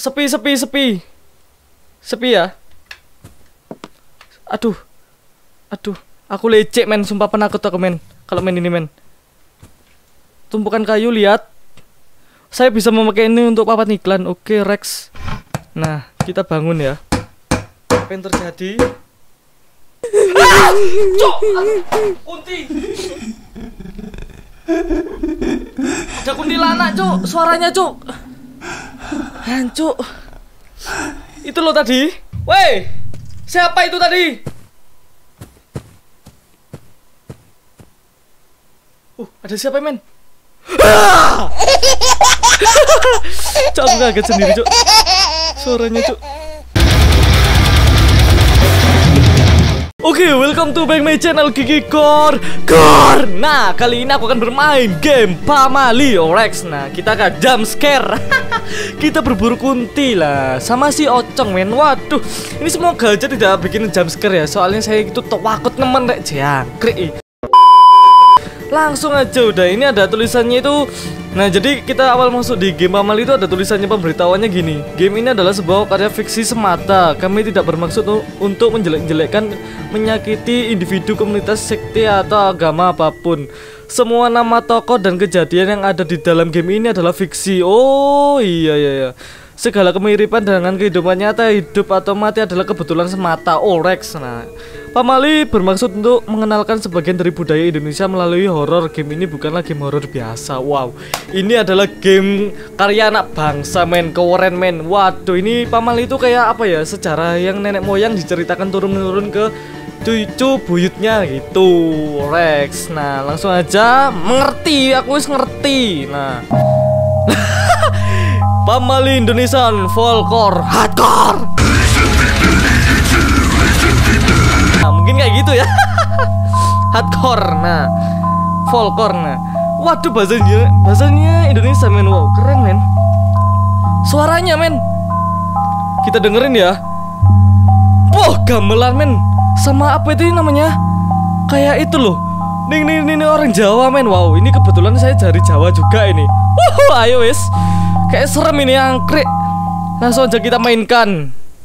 Sepi ya. Aduh. Aku lecek men, sumpah penakut aku men. Kalau main ini men. Tumpukan kayu, lihat. Saya bisa memakai ini untuk papan iklan. Oke Rex. Nah, kita bangun ya. Apa yang terjadi? Cok! Kunti! Ada kuntilanak cok, suaranya cok. Hancuk. Itu lo tadi. Woi, siapa itu tadi? Ada siapa men? Cok, aku kaget sendiri cok. Suaranya cok. Oke, welcome to back my channel Gigi Core. Nah, kali ini aku akan bermain game Pamali Rex. Nah, kita akan jump scare. Kita berburu kunti lah sama si Ocong men. Waduh, ini semoga aja tidak bikin jump scare ya. Soalnya saya itu takut nemen rek jangkrik. Langsung aja udah, ini ada tulisannya itu. Nah, jadi kita awal masuk di game Pamali itu ada tulisannya, pemberitahuannya gini. Game ini adalah sebuah karya fiksi semata. Kami tidak bermaksud untuk menjelek-jelekkan, menyakiti individu, komunitas, sekte atau agama apapun. Semua nama tokoh dan kejadian yang ada di dalam game ini adalah fiksi. Oh iya. Segala kemiripan dengan kehidupan nyata, hidup atau mati adalah kebetulan semata. Rex. Nah, Pamali bermaksud untuk mengenalkan sebagian dari budaya Indonesia melalui horor. Game ini bukanlah game horor biasa. Wow, ini adalah game karya anak bangsa men, keren men. Waduh, ini Pamali itu kayak apa ya, sejarah yang nenek moyang diceritakan turun-menurun ke cucu buyutnya gitu, Rex. Nah, langsung aja mengerti, aku wis ngerti. Nah, Pamali Indonesian Folklore Hardcore. Nah, mungkin kayak gitu ya. Hardcore. Nah, folklore. Nah, waduh, bahasanya Indonesia men. Wow, keren men. Suaranya men, kita dengerin ya. Wah, gamelan men. Sama apa itu namanya? Kayak itu loh. Ini orang Jawa men. Wow, ini kebetulan saya dari Jawa juga ini. Ayo wes. Kayak serem ini angkrik. Langsung aja kita mainkan.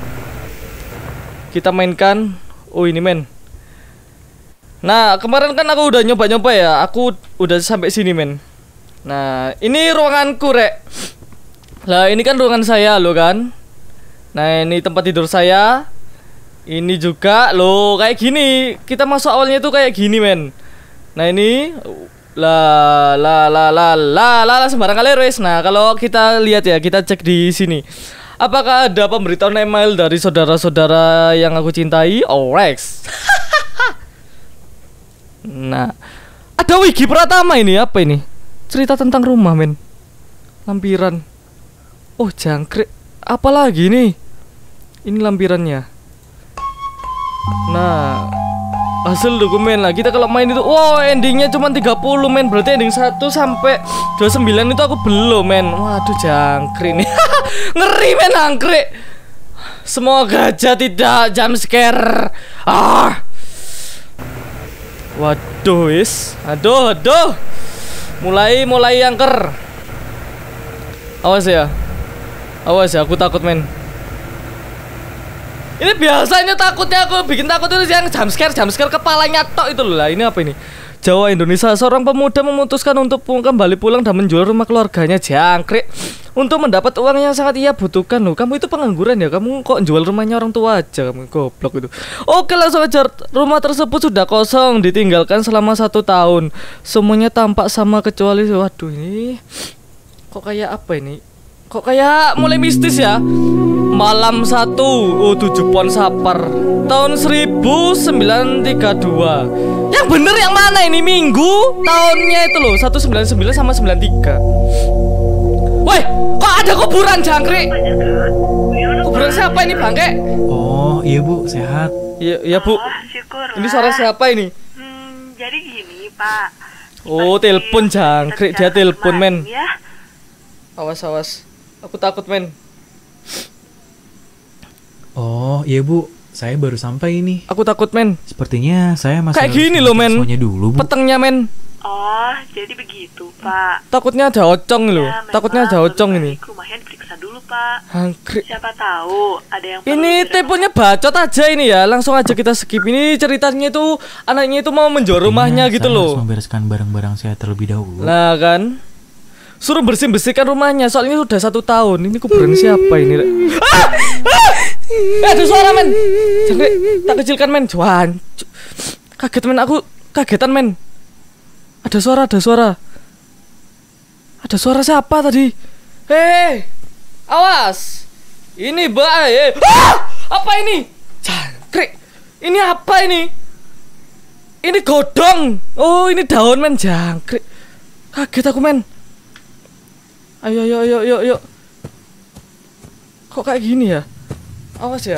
Oh ini men. Nah, kemarin kan aku udah nyoba ya. Aku udah sampai sini men. Nah, ini ruanganku rek. Lah ini kan ruangan saya lo kan. Nah, ini tempat tidur saya. Ini juga lo kayak gini. Kita masuk awalnya tuh kayak gini men. Nah ini la sembarang kali res. Nah, kalau kita lihat ya, kita cek di sini. Apakah ada pemberitahuan email dari saudara-saudara yang aku cintai? Rex. Nah, ada Wigi Pratama ini. Apa ini? Cerita tentang rumah men. Lampiran. Oh jangkrik. Apalagi nih? Ini lampirannya. Nah, hasil dokumen lah. Kita kalau main itu, wow, endingnya cuma 30 men. Berarti ending 1 sampai 29 itu aku belum men. Waduh jangkrik nih. Ngeri men angkrik. Semoga aja tidak jump scare. Waduh wis. Aduh. Mulai angker. Awas ya, aku takut men. Ini biasanya takutnya aku bikin takut itu yang jump scare kepalanya tok itu loh. Lah ini apa ini? Jawa Indonesia, seorang pemuda memutuskan untuk kembali pulang dan menjual rumah keluarganya jangkrik untuk mendapat uang yang sangat ia butuhkan loh. Kamu itu pengangguran ya? Kamu kok jual rumahnya orang tua aja? Kamu goblok itu. Oke, langsung aja. Rumah tersebut sudah kosong, ditinggalkan selama 1 tahun. Semuanya tampak sama kecuali, waduh ini kok kayak apa ini? Kok kayak mulai mistis ya? Malam 1, 7 Pon Sapar tahun 1932. Yang bener yang mana ini? Minggu tahunnya itu loh, 199 sama 93. Woi, kok ada kuburan jangkrik? Kuburan siapa ini bangke? Oh iya bu, sehat. Iya bu. Syukur. Ini suara siapa ini? Jadi gini Pak. Oh telepon jangkrik, dia telepon men. Ya. Awas, aku takut men. Oh iya bu, saya baru sampai ini. Aku takut men. Sepertinya saya masih kayak gini loh men. dulu, Bu. Petengnya men. Oh, jadi begitu, Pak. Takutnya ada ocong loh. Ya, Takutnya ada ocong ini. Rumahnya diperiksa dulu, Pak. Angkrik. Siapa tahu ada yang perlu Ini tipenya bacot aja ini ya. Langsung aja kita skip. Ini ceritanya itu anaknya itu mau menjual rumahnya gitu Saya harus loh. membereskan barang-barang saya terlebih dahulu. Lah kan. Suruh bersihkan rumahnya. Soalnya sudah 1 tahun. Ini kuburan siapa ini? Ada suara men. Jangkrik, tak kecilkan men. Cuan. Kaget men, aku kagetan men. Ada suara. Ada suara siapa tadi? Hei, awas. Ini bahaya. Apa ini? Jangkrik. Ini apa ini? Ini godong. Oh, ini daun men, jangkrik. Kaget aku men. Ayo. Kok kayak gini ya? Awas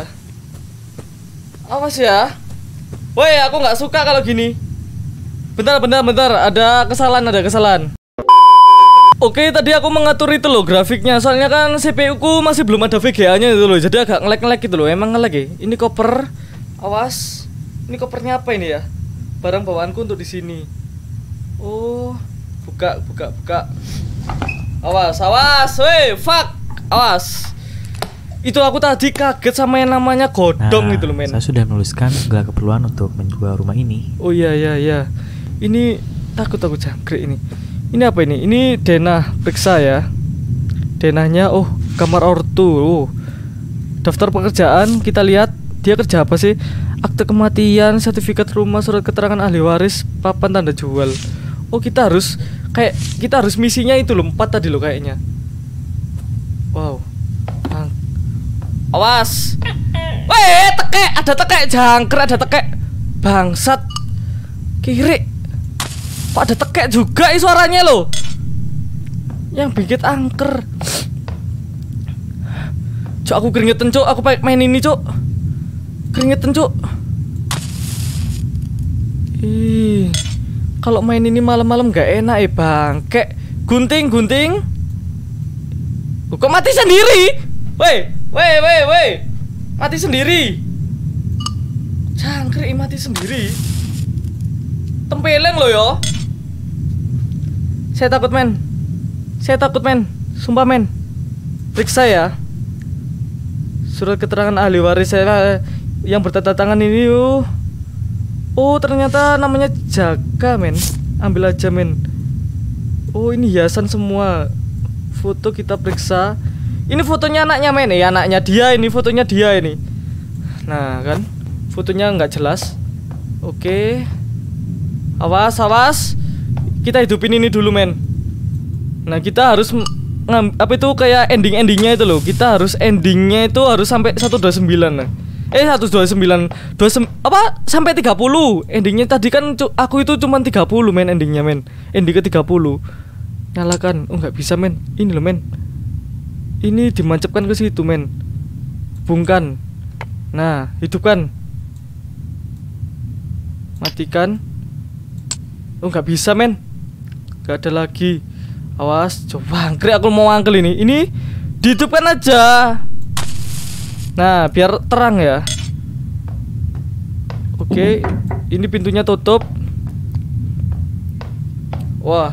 ya. Woi, aku nggak suka kalau gini. Bentar. Ada kesalahan. Oke, tadi aku mengatur itu loh grafiknya. Soalnya kan CPU ku masih belum ada VGA-nya itu loh. Jadi agak nge-lag gitu loh. Emang nge-lag ya? Ini koper. Awas. Ini kopernya apa ini ya? Barang bawaanku untuk di sini. Oh, buka. Awas. Woi, fuck. Awas. Itu aku tadi kaget sama yang namanya godong gitu loh men. Saya sudah menuliskan segala keperluan untuk menjual rumah ini. Oh iya. Ini takut aku jangkrik ini. Ini apa ini? Ini denah periksa ya. Denahnya kamar ortu. Daftar pekerjaan kita lihat dia kerja apa sih? Akte kematian, sertifikat rumah, surat keterangan ahli waris, papan tanda jual. Oh, kita harus misinya itu loh 4 tadi loh kayaknya. Wow. Awas. Weh, ada tekek jangkrik, ada tekek. Bangsat. Kiri. Kok ada tekek juga suaranya loh. Yang bikin angker. Cuk, aku keringetan cuk, aku main ini cuk. Keringetan cuk. Ih. Kalau main ini malam-malam gak enak bangke. Gunting. Kok mati sendiri? Weh. Mati sendiri. Jangkrik mati sendiri. Tempeleng lo yo. Saya takut men. Sumpah men. Periksa ya. Surat keterangan ahli waris saya yang bertanda tangan ini Oh, ternyata namanya Jaka men. Ambil aja men. Oh, ini hiasan semua. Foto kita periksa. Ini fotonya anaknya men. Anaknya dia ini, fotonya dia ini. Nah kan, fotonya nggak jelas. Oke. Awas. Kita hidupin ini dulu men. Nah, kita harus apa itu kayak endingnya itu loh. Kita harus endingnya itu harus sampai 129 nah. 129 apa sampai 30. Endingnya tadi kan aku itu cuma 30 men endingnya men. Ending ke 30. Nyalakan. Oh, nggak bisa men. Ini loh men. Ini dimancapkan ke situ men. Hubungkan. Nah, hidupkan. Matikan. Oh, nggak bisa men. Nggak ada lagi. Awas, coba angkrik, aku mau angkel ini. Ini dihidupkan aja. Nah, biar terang ya. Oke, ini pintunya tutup. Wah.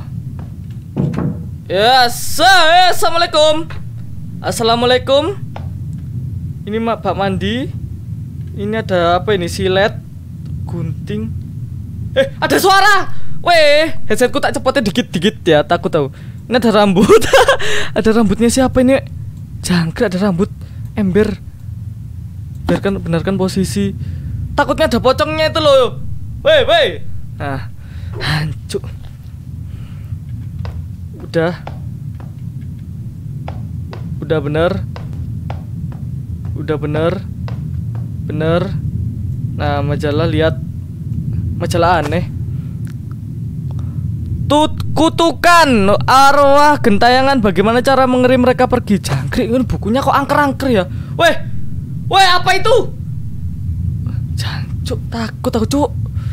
Yes, Assalamualaikum. Ini bak mandi. Ini ada apa ini? Silet, gunting. Ada suara. Weh, headsetku tak cepotin dikit ya, takut tahu. Ini ada rambut. Ada rambutnya siapa ini? Jangkrik, ada rambut ember. Benarkan posisi. Takutnya ada pocongnya itu loh. Weh. Nah, hancur. Udah bener. Nah, majalah lihat. Majalah aneh. Kutukan arwah gentayangan, bagaimana cara mengeri mereka pergi. Jangkrik, ini bukunya kok angker-angker ya. Weh, apa itu? Cuk, takut aku cuk.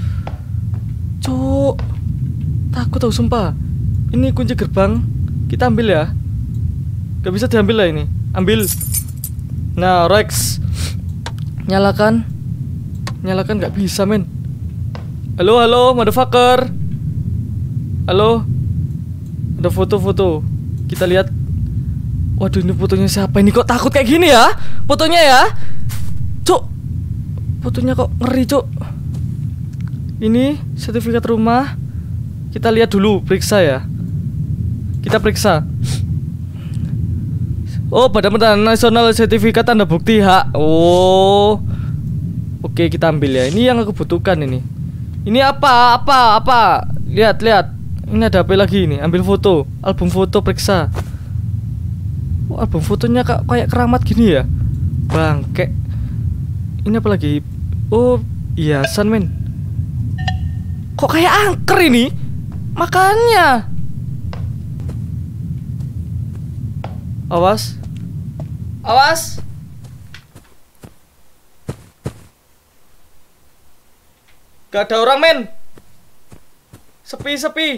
Takut aku sumpah. Ini kunci gerbang. Kita ambil ya. Gak bisa diambil lah ini. Ambil. Nah, Rex. Nyalakan gak bisa men. Halo motherfucker. Halo? Ada foto-foto. Kita lihat. Waduh, ini fotonya siapa ini? Kok takut kayak gini ya? Fotonya ya? Cuk. Fotonya kok ngeri, Cuk. Ini sertifikat rumah. Kita lihat dulu, periksa ya. Kita periksa. Oh, Badan Nasional Sertifikat Tanda Bukti Hak. Oh. Oke, kita ambil ya. Ini yang aku butuhkan ini. Ini apa? Lihat. Ini ada apa lagi ini? Ambil foto. Album foto, periksa. Oh, album fotonya kayak keramat gini ya. Bangke. Ini apa lagi? Oh, hiasan, men. Kok kayak angker ini? Makanya. Awas. Gak ada orang, men. Sepi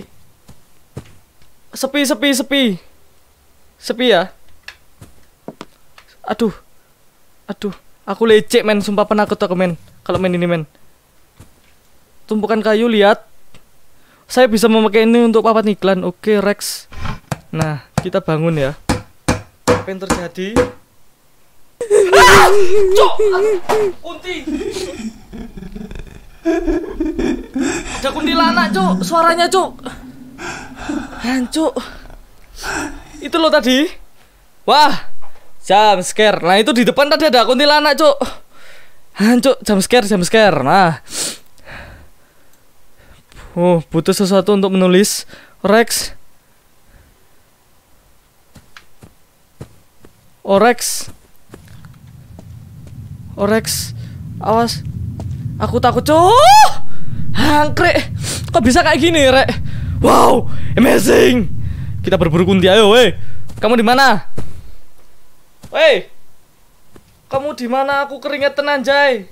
ya. Aduh. Aku lecek, men. Sumpah penakut aku, men. Kalau main ini, men. Tumpukan kayu, lihat. Saya bisa memakai ini untuk papan iklan. Oke, Rex. Nah, kita bangun ya. Apa yang terjadi? Cuk! Kunti! Ada kuntilanak, Cuk. Suaranya, Cuk. Hancuk. Itu lo tadi. Wah, jump scare. Nah, itu di depan tadi ada kuntilanak, Cuk. Hancuk, jump scare. Nah. Oh, butuh sesuatu untuk menulis. Rex. Rex. Awas. Aku takut, Cuk. Angkrek. Kok bisa kayak gini, Rek? Wow, amazing. Kita berburu kunti, ayo, weh. Kamu di mana? Weh. Kamu di mana? Aku keringetan, anjay.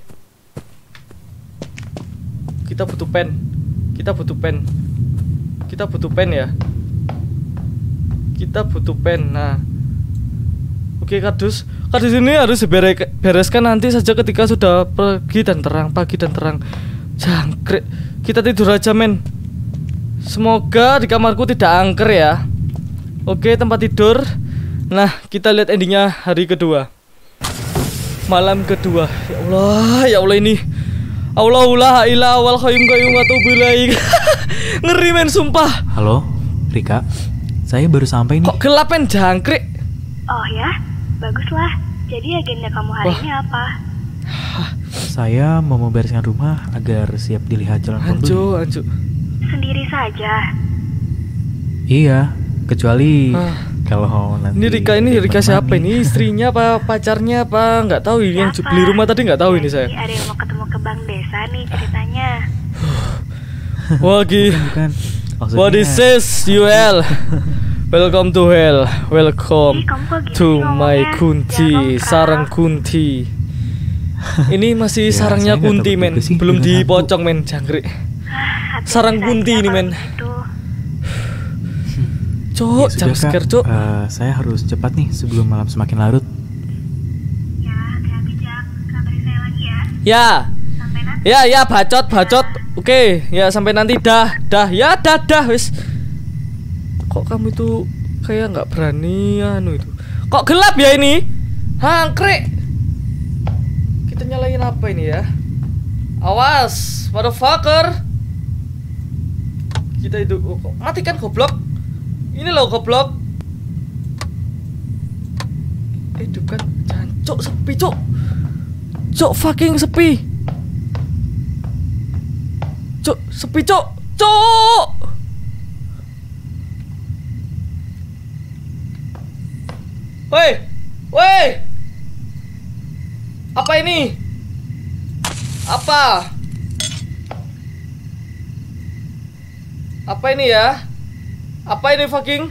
Kita butuh pen ya. Kita butuh pen. Nah. Oke, kardus ini harus dibereskan nanti saja ketika sudah pagi dan terang. Jangkrik. Kita tidur aja, men. Semoga di kamarku tidak angker ya. Oke, tempat tidur. Nah, kita lihat endingnya hari kedua. Malam kedua. Ya Allah ini. Allahullah ila wal qayyum wa atubu ilaik. Ngeri, men, sumpah. Halo, Rika. Saya baru sampai nih. Kok gelap, men, jangkrik. Oh ya, baguslah. Jadi agenda kamu hari ini apa? Saya mau membereskan rumah agar siap dilihat calon pembeli. Hancur. Sendiri saja? Iya, kecuali kalau nanti. Ini Rika siapa ini? Istrinya apa pacarnya apa? Nggak tahu ini. Yang beli rumah tadi nggak tahu ini saya. Ada yang mau ketemu ke bank desa nih ceritanya. Wah, bukan. What is this, UL? Welcome to hell. Welcome to my kunti. Sarang kunti. Ini masih Ya, sarangnya saya nggak kunti, tahu men. juga sih, Belum dengan dipocong, men, jangkrik. Sarang kunti ini, men. Cuk, Ya, jump sudah, Kak. scare, Cuk. Saya harus cepat nih sebelum malam semakin larut. Ya, hati-hati, Jak. Kabari saya lagi ya. Sampai nanti. Ya, bacot. Oke, ya sampai nanti dah. Ya, dah, wis. Kok kamu itu kayak nggak berani itu. Kok gelap ya ini? Hangkrik. Kita nyalain apa ini ya? Awas, motherfucker. Kita itu matikan goblok. Ini loh goblok. Hidupkan. Jancuk, sepi, Cuk. Cuk, fucking sepi. Cuk, sepi, Cuk. Woi. Apa ini? Apa ini ya? Apa ini fucking?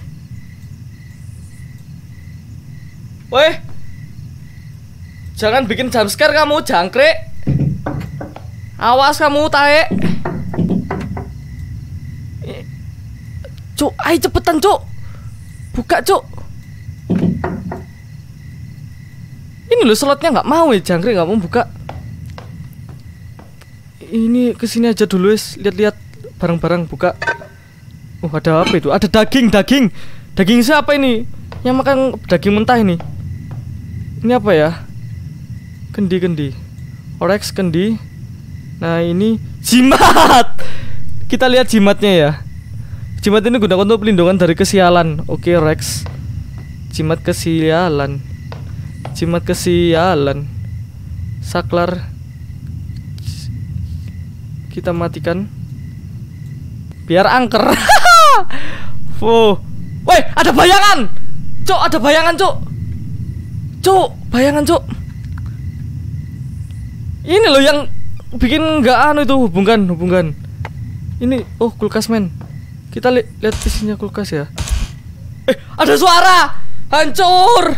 Woi. Jangan bikin jump scare kamu, jangkrik. Awas kamu, tae. Cuk, ayo cepetan, Cuk. Buka, Cuk. Ini loh slotnya nggak mau ya, jangkrik nggak mau buka. Ini kesini aja dulu, lihat-lihat barang-barang, buka. Ada apa itu? Ada daging. Daging siapa ini? Yang makan daging mentah ini. Ini apa ya? Kendi. Orex kendi. Nah, ini jimat. Kita lihat jimatnya ya. Jimat ini gunakan untuk pelindungan dari kesialan. Oke, Rex. Jimat kesialan. Saklar. Kita matikan. Biar angker. Woi, ada bayangan. Cuk, ada bayangan, Cuk. Bayangan, Cuk. Ini loh yang bikin nggak anu itu, hubungkan. Ini, kulkas, men. Kita lihat isinya kulkas ya. Ada suara. Hancur.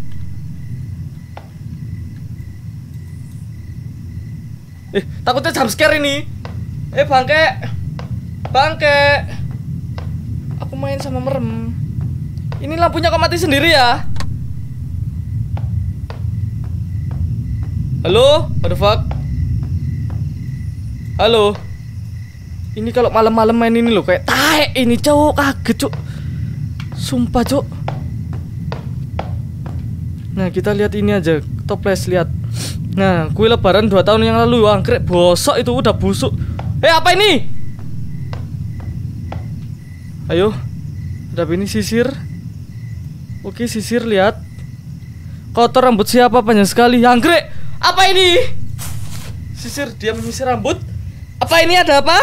Takutnya jumpscare ini. Bangke. Aku main sama merem. Ini lampunya kok mati sendiri ya? Halo? What the fuck? Halo? Ini kalau malam-malam main ini loh kayak taek ini, Cuk. Kaget, Cuk. Sumpah, Cuk. Nah, kita lihat ini aja. Toples, lihat. Nah, kue lebaran 2 tahun yang lalu, anggrek bosok itu udah busuk. Apa ini? Ayo. Ada apa ini? Sisir. Oke, sisir, lihat. Kotor rambut siapa, panjang sekali. Anggrek, apa ini? Sisir, dia menyisir rambut. Apa ini, ada apa?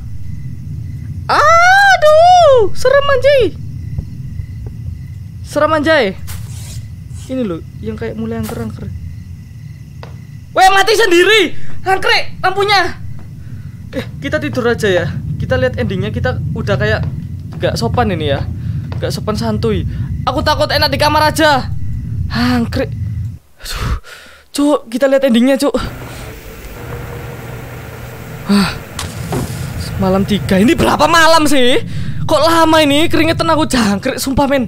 Aduh, serem anjay. Ini loh, yang kayak mulai angker. Weh, mati sendiri. Anggrek, lampunya. Kita tidur aja ya. Kita lihat endingnya, kita udah kayak gak sopan ini ya. Gak sopan santuy. Aku takut, enak di kamar aja. Anggrek. Aduh. Cuk, kita lihat endingnya, Cuk. Malam 3. Ini berapa malam sih? Kok lama ini? Keringetan aku jangkrik, sumpah, men.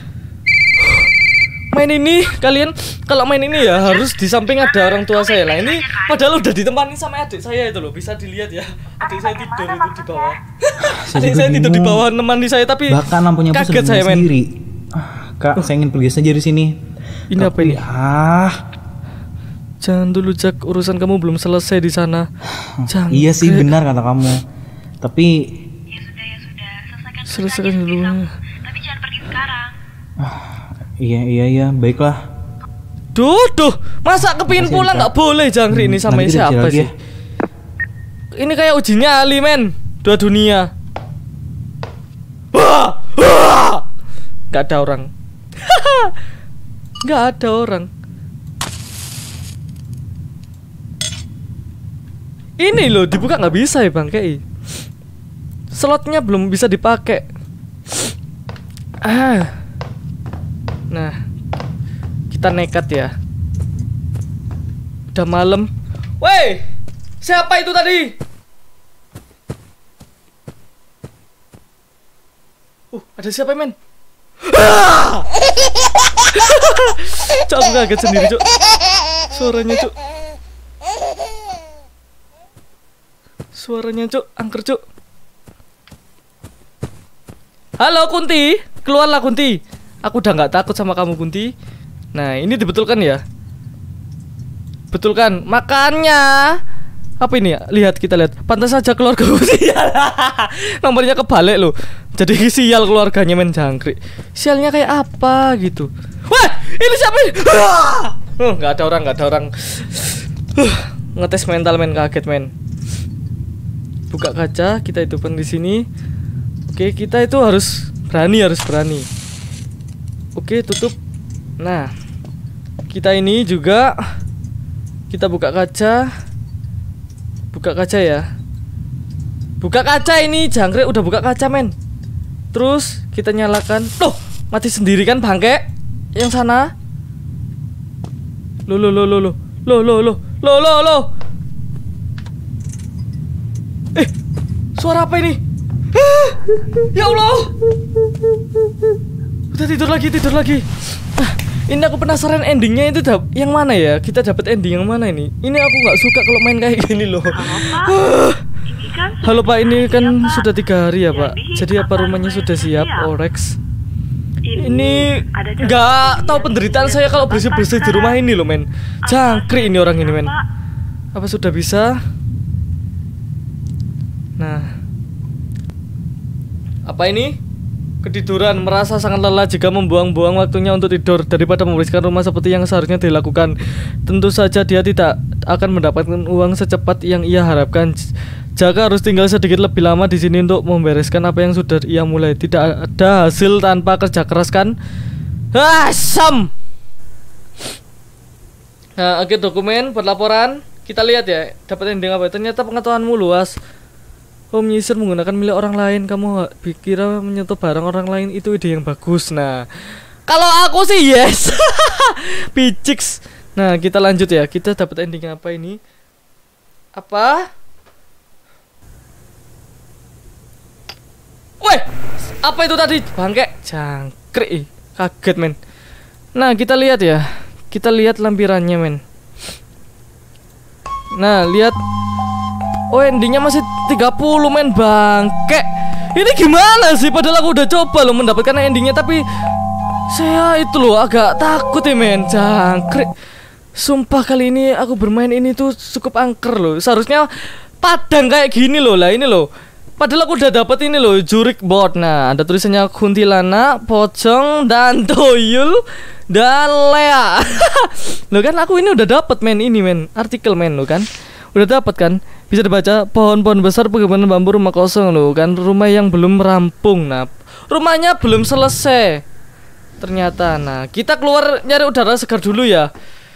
Main ini, kalian kalau main ini ya harus di samping ada orang tua saya lah. Ini padahal udah ditemani sama adik saya itu loh, bisa dilihat ya. Adik saya tidur itu di bawah. Adik saya tidur di bawah nemani saya, tapi bahkan lampunya pun kaget saya, men. Sendiri. Kak, saya ingin pergi saja di sini. Ini apa ini? Jangan dulu, Jak, urusan kamu belum selesai di sana. Iya sih, benar kata kamu. Tapi Ya sudah, selesaikan dulu. Tapi jangan pergi sekarang. Iya, baiklah. Duh, masa kepingin pulang nggak boleh, Jangkrik ini sama siapa sih? Ini kayak uji nyali, men. 2 dunia. Gak ada orang. Gak ada orang. Ini loh, dibuka nggak bisa ya, Bang Kei. Slotnya belum bisa dipakai. Nah, kita nekat ya. Udah malam. Woi, siapa itu tadi? Ada siapa, men? Cok, aku kaget sendiri, Cok. Suaranya, Cok. Angker, Cok. Halo, Kunti. Keluarlah, Kunti. Aku udah nggak takut sama kamu, Kunti. Nah, ini dibetulkan ya. Betulkan. Makanya apa ini ya? Lihat, kita lihat. Pantas saja keluarga sial. Nomornya kebalik loh. Jadi sial keluarganya, men, Jangkrik. Sialnya kayak apa gitu. Wah, ini siapa ini? Nggak ada orang. Ngetes mental, men, kaget, men. Buka kaca, kita hidupkan di sini. Oke, kita itu harus berani. Oke, tutup. Nah, kita ini juga kita buka kaca. Buka kaca ya. Buka kaca ini, Jangkrik udah buka kaca, men. Terus kita nyalakan. Loh, mati sendiri kan, bangke? Yang sana. Loh. Suara apa ini? Ya Allah. Udah tidur lagi. Ini aku penasaran endingnya itu yang mana ya? Kita dapat ending yang mana ini? Ini aku nggak suka kalau main kayak gini loh. Ini Halo Pak, ini kan sudah 3 hari ya Pak. Jadi apa rumahnya sudah siap, Rex? Ini nggak tahu penderitaan saya kalau bersih-bersih di rumah ini loh men. Jangkrik ini orang ini men. Apa sudah bisa? Nah, apa ini? Ketiduran, merasa sangat lelah jika membuang-buang waktunya untuk tidur daripada membersihkan rumah seperti yang seharusnya dilakukan. Tentu saja dia tidak akan mendapatkan uang secepat yang ia harapkan. Jaka harus tinggal sedikit lebih lama di sini untuk membereskan apa yang sudah ia mulai. Tidak ada hasil tanpa kerja keras kan? Asam. Nah, oke, dokumen buat laporan. Kita lihat ya, dapat ending apa? Ternyata pengetahuanmu luas. Menyisir menggunakan milik orang lain. Kamu kira menyentuh barang orang lain itu ide yang bagus. Nah, kalau aku sih yes. Piciks. Nah, kita lanjut ya. Kita dapat ending apa ini? Apa? Weh, apa itu tadi? Bangke, jangkrik. Kaget men. Nah, kita lihat ya. Kita lihat lampirannya men. Nah, lihat. Oh, endingnya masih 30 men, bangke. Ini gimana sih? Padahal aku udah coba loh mendapatkan endingnya, tapi saya itu loh agak takut ya men, jangkrik. Sumpah kali ini aku bermain ini tuh cukup angker loh. Seharusnya padang kayak gini loh lah ini loh. Padahal aku udah dapet ini loh, jurik bot. Nah, ada tulisannya kuntilanak, pocong, dan tuyul, dan Lea. Loh kan aku ini udah dapet men, ini men, artikel men lo kan. Udah dapat kan? Bisa dibaca, pohon-pohon besar, pegunungan bambu, rumah kosong loh kan, rumah yang belum rampung. Nah, rumahnya belum selesai ternyata. Nah, kita keluar nyari udara segar dulu ya.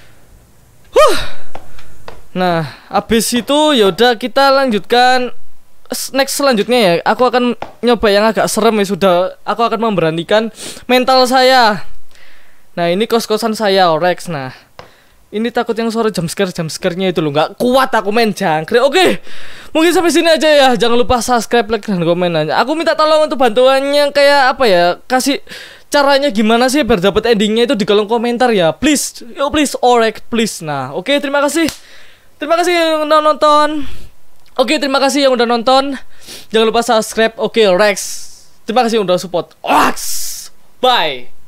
Nah, habis itu yaudah kita lanjutkan next selanjutnya ya. Aku akan nyoba yang agak serem ya sudah. Aku akan memberanikan mental saya. Nah, ini kos-kosan saya, Rex. Nah, ini takut yang suara jumpscare-nya itu loh. Nggak kuat aku main jangkrik. Oke, mungkin sampai sini aja ya. Jangan lupa subscribe, like, dan komen aja. Aku minta tolong untuk bantuannya kayak apa ya, kasih caranya gimana sih biar dapat endingnya itu di kolom komentar ya. Please, yo please, Rex, please. Nah, oke, terima kasih. Terima kasih yang udah nonton. Oke, terima kasih yang udah nonton. Jangan lupa subscribe. Oke, Rex. Terima kasih yang udah support. Rex. Bye.